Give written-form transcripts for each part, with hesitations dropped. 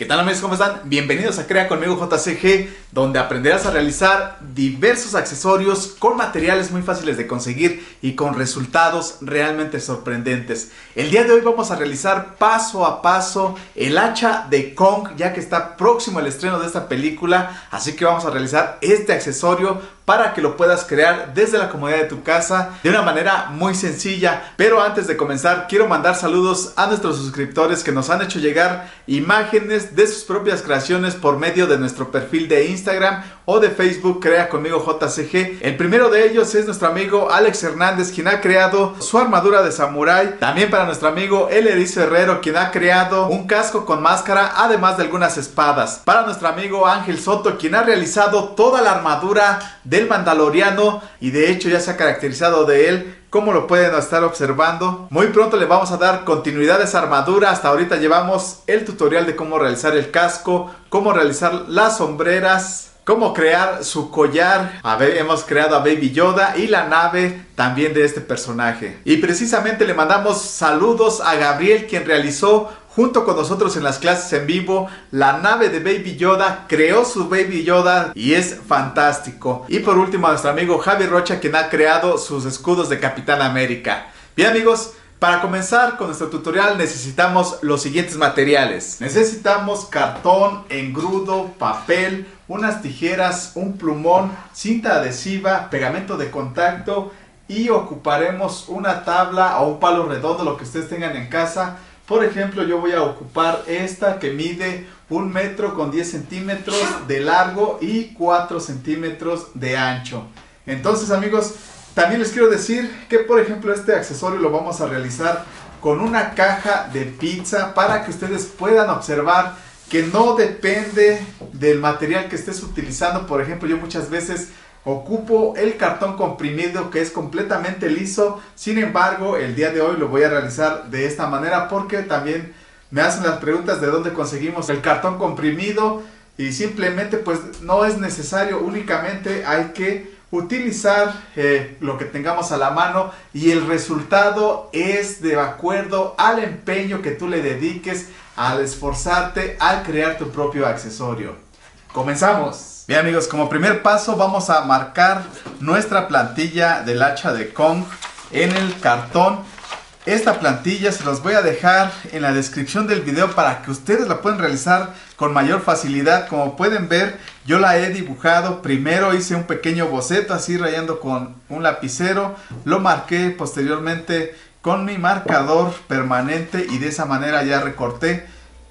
tal amigos? ¿Cómo están? Bienvenidos a Crea Conmigo JCG, donde aprenderás a realizar diversos accesorios con materiales muy fáciles de conseguir y con resultados realmente sorprendentes. El día de hoy vamos a realizar paso a paso el hacha de Kong, ya que está próximo el estreno de esta película, así que vamos a realizar este accesorio para que lo puedas crear desde la comodidad de tu casa de una manera muy sencilla. Pero antes de comenzar, quiero mandar saludos a nuestros suscriptores que nos han hecho llegar imágenes de sus propias creaciones por medio de nuestro perfil de Instagram o de Facebook Crea Conmigo JCG. El primero de ellos es nuestro amigo Alex Hernández, quien ha creado su armadura de samurái. También para nuestro amigo El Erizo Herrero, quien ha creado un casco con máscara, además de algunas espadas. Para nuestro amigo Ángel Soto, quien ha realizado toda la armadura del Mandaloriano y de hecho ya se ha caracterizado de él, como lo pueden estar observando. Muy pronto le vamos a dar continuidad a esa armadura. Hasta ahorita llevamos el tutorial de cómo realizar el casco, cómo realizar las sombreras, cómo crear su collar. Hemos creado a Baby Yoda y la nave también de este personaje. Y precisamente le mandamos saludos a Gabriel, quien realizó junto con nosotros en las clases en vivo la nave de Baby Yoda, creó su Baby Yoda y es fantástico. Y por último a nuestro amigo Javi Rocha, quien ha creado sus escudos de Capitán América. Bien amigos, para comenzar con nuestro tutorial necesitamos los siguientes materiales. Necesitamos cartón, engrudo, papel, unas tijeras, un plumón, cinta adhesiva, pegamento de contacto y ocuparemos una tabla o un palo redondo, lo que ustedes tengan en casa. Por ejemplo, yo voy a ocupar esta que mide 1 metro con 10 centímetros de largo y 4 centímetros de ancho. Entonces amigos, también les quiero decir que por ejemplo este accesorio lo vamos a realizar con una caja de pizza para que ustedes puedan observar que no depende del material que estés utilizando. Por ejemplo, yo muchas veces ocupo el cartón comprimido que es completamente liso. Sin embargo, el día de hoy lo voy a realizar de esta manera porque también me hacen las preguntas de dónde conseguimos el cartón comprimido y simplemente pues no es necesario, únicamente hay que utilizar lo que tengamos a la mano y el resultado es de acuerdo al empeño que tú le dediques, al esforzarte, al crear tu propio accesorio. ¡Comenzamos! Bien amigos, como primer paso vamos a marcar nuestra plantilla del hacha de Kong en el cartón. Esta plantilla se los voy a dejar en la descripción del video para que ustedes la puedan realizar con mayor facilidad. Como pueden ver, yo la he dibujado. Primero hice un pequeño boceto así rayando con un lapicero. Lo marqué posteriormente con mi marcador permanente y de esa manera ya recorté.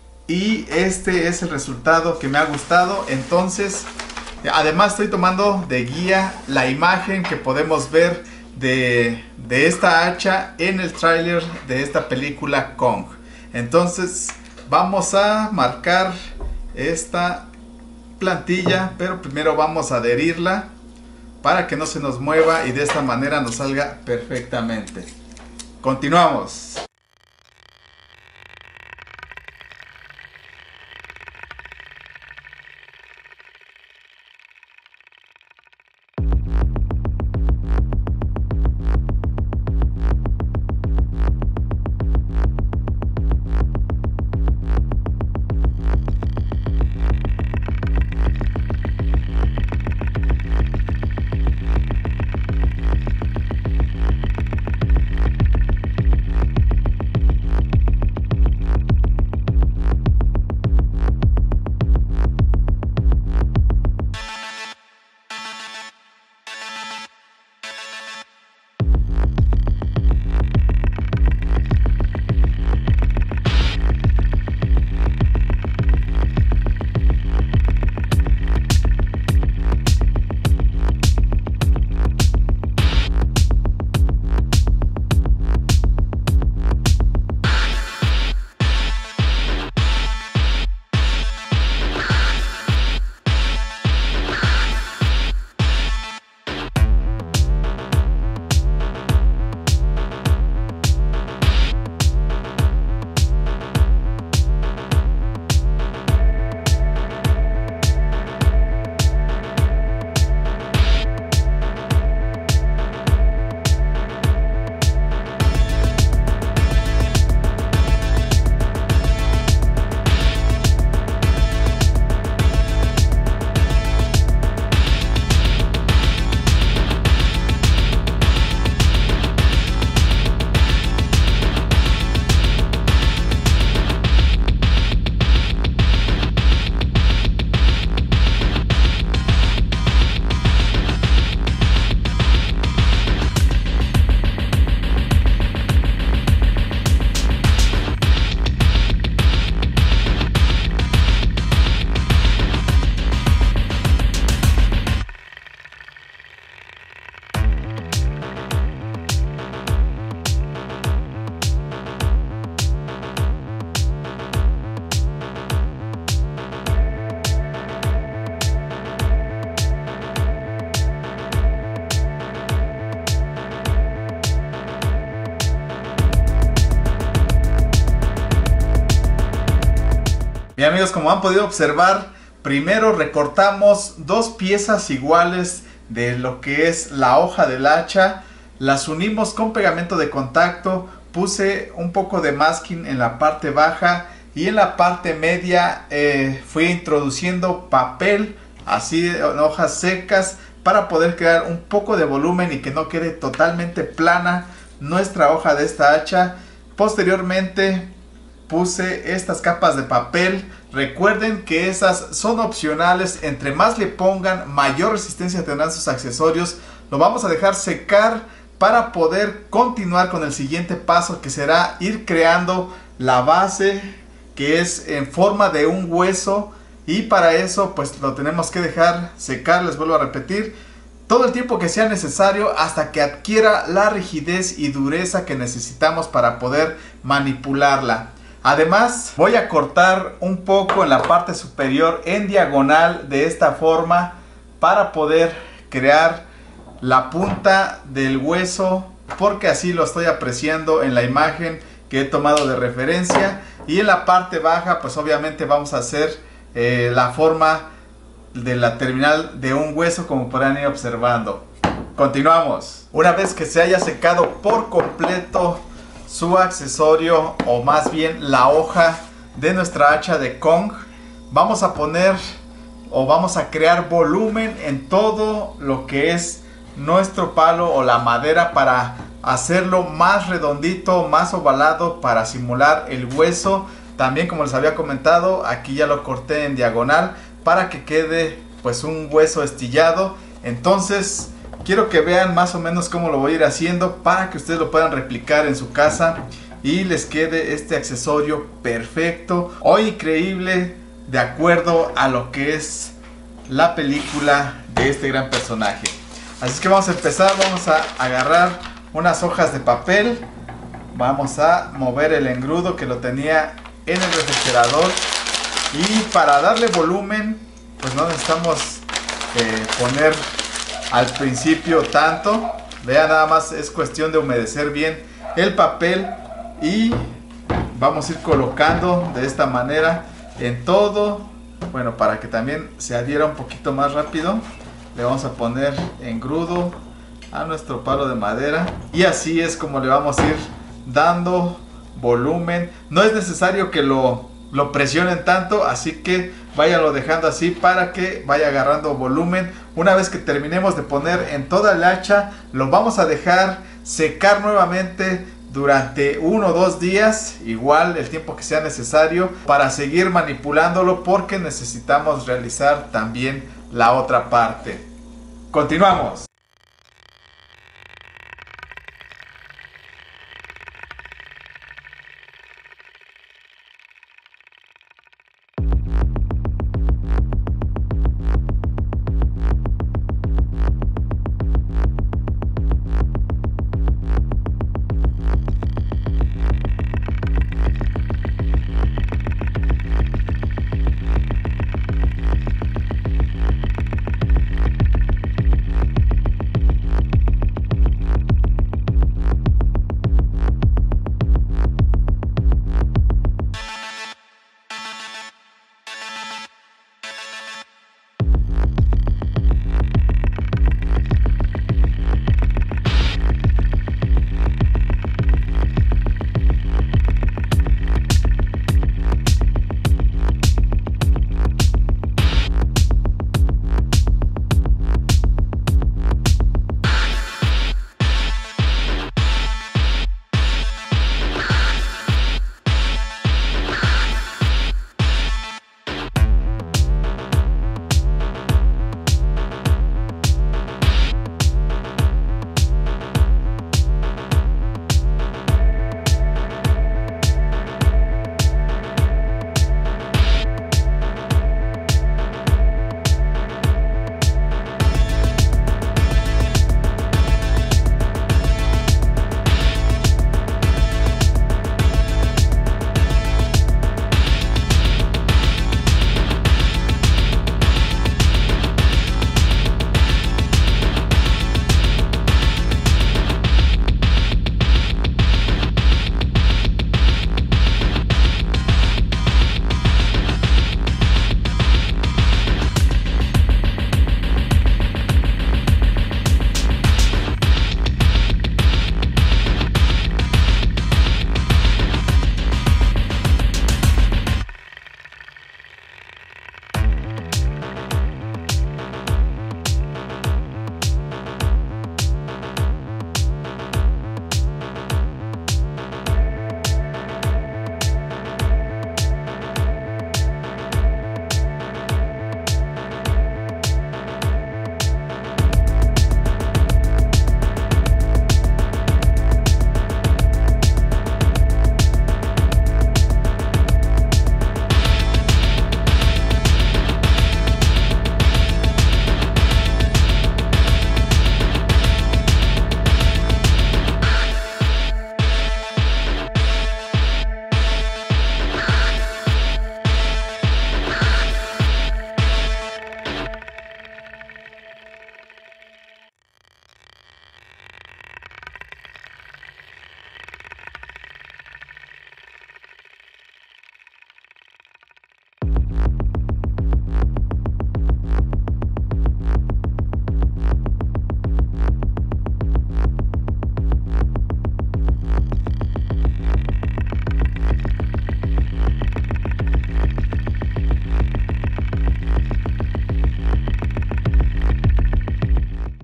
Y este es el resultado que me ha gustado. Entonces, además estoy tomando de guía la imagen que podemos ver de esta hacha en el tráiler de esta película Kong. Entonces vamos a marcar esta plantilla, pero primero vamos a adherirla para que no se nos mueva y de esta manera nos salga perfectamente. Continuamos. amigos, como han podido observar, primero recortamos dos piezas iguales de lo que es la hoja del hacha, las unimos con pegamento de contacto, puse un poco de masking en la parte baja y en la parte media fui introduciendo papel, así en hojas secas, para poder crear un poco de volumen y que no quede totalmente plana nuestra hoja de esta hacha. Posteriormente puse estas capas de papel. Recuerden que esas son opcionales, entre más le pongan mayor resistencia tendrán sus accesorios. Lo vamos a dejar secar para poder continuar con el siguiente paso, que será ir creando la base, que es en forma de un hueso, y para eso pues lo tenemos que dejar secar, les vuelvo a repetir, todo el tiempo que sea necesario hasta que adquiera la rigidez y dureza que necesitamos para poder manipularla. Además, voy a cortar un poco en la parte superior en diagonal de esta forma para poder crear la punta del hueso, porque así lo estoy apreciando en la imagen que he tomado de referencia. Y en la parte baja pues obviamente vamos a hacer la forma de la terminal de un hueso, como podrán ir observando. Continuamos. Una vez que se haya secado por completo su accesorio, o más bien la hoja de nuestra hacha de Kong, vamos a poner o vamos a crear volumen en todo lo que es nuestro palo o la madera, para hacerlo más redondito, más ovalado, para simular el hueso. También, como les había comentado, aquí ya lo corté en diagonal para que quede pues un hueso estillado. Entonces quiero que vean más o menos cómo lo voy a ir haciendo para que ustedes lo puedan replicar en su casa y les quede este accesorio perfecto o increíble, de acuerdo a lo que es la película de este gran personaje. Así es que vamos a empezar. Vamos a agarrar unas hojas de papel, vamos a mover el engrudo que lo tenía en el refrigerador, y para darle volumen pues no necesitamos poner al principio tanto. Vean, nada más es cuestión de humedecer bien el papel y vamos a ir colocando de esta manera en todo. Bueno, para que también se adhiera un poquito más rápido, le vamos a poner engrudo a nuestro palo de madera, y así es como le vamos a ir dando volumen. No es necesario que lo presionen tanto, así que váyanlo dejando así para que vaya agarrando volumen. Una vez que terminemos de poner en toda el hacha, lo vamos a dejar secar nuevamente durante 1 o 2 días, igual el tiempo que sea necesario, para seguir manipulándolo, porque necesitamos realizar también la otra parte. Continuamos.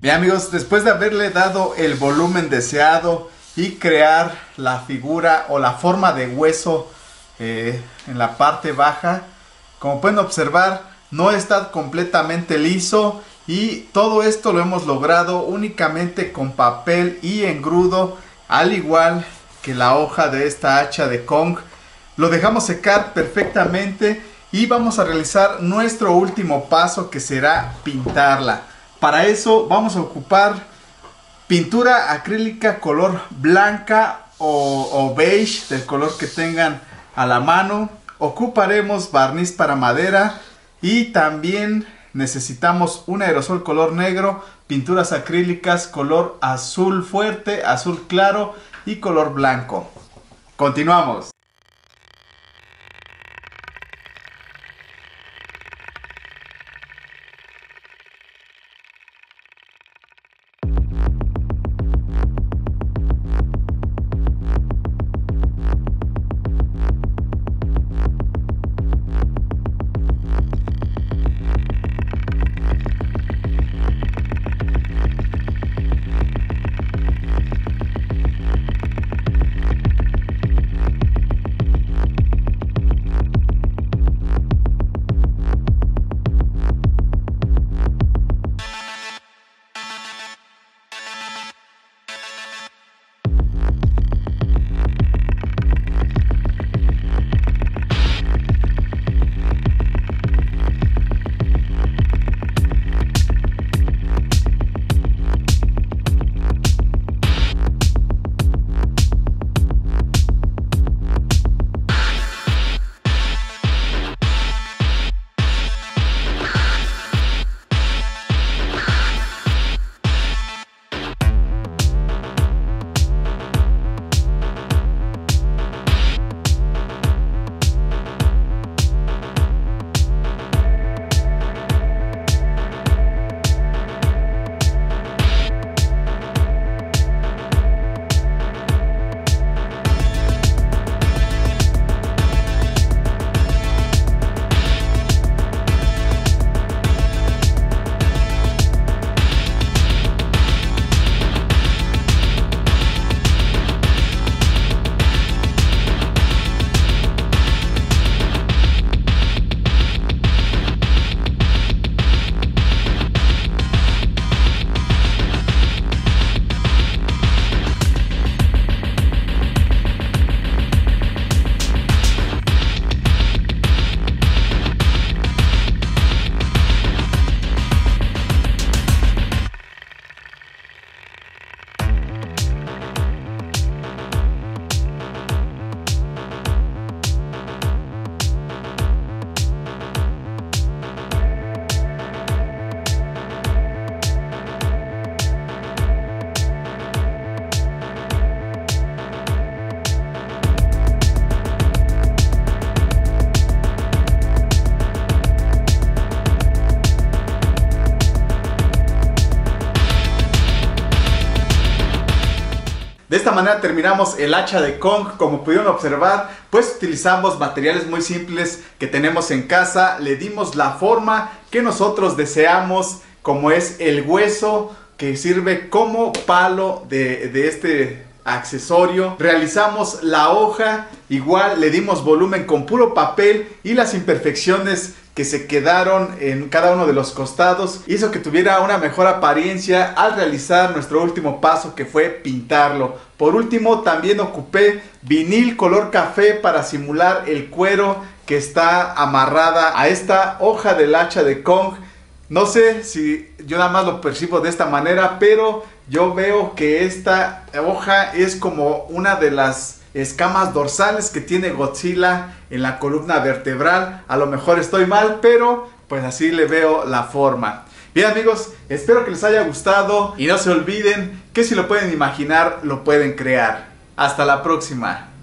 Bien amigos, después de haberle dado el volumen deseado y crear la figura o la forma de hueso en la parte baja, como pueden observar, no está completamente liso y todo esto lo hemos logrado únicamente con papel y engrudo, al igual que la hoja de esta hacha de Kong. Lo dejamos secar perfectamente y vamos a realizar nuestro último paso, que será pintarla. Para eso vamos a ocupar pintura acrílica color blanca o beige, del color que tengan a la mano. Ocuparemos barniz para madera y también necesitamos un aerosol color negro, pinturas acrílicas color azul fuerte, azul claro y color blanco. Continuamos. De esta manera terminamos el hacha de Kong. Como pudieron observar, pues utilizamos materiales muy simples que tenemos en casa. Le dimos la forma que nosotros deseamos, como es el hueso que sirve como palo de este accesorio. Realizamos la hoja, igual le dimos volumen con puro papel, y las imperfecciones que se quedaron en cada uno de los costados hizo que tuviera una mejor apariencia al realizar nuestro último paso, que fue pintarlo. Por último, también ocupé vinil color café para simular el cuero que está amarrada a esta hoja del hacha de Kong. No sé si yo nada más lo percibo de esta manera, pero yo veo que esta hoja es como una de las escamas dorsales que tiene Godzilla en la columna vertebral. A lo mejor estoy mal, pero pues así le veo la forma. Bien amigos, espero que les haya gustado y no se olviden que si lo pueden imaginar, lo pueden crear. Hasta la próxima.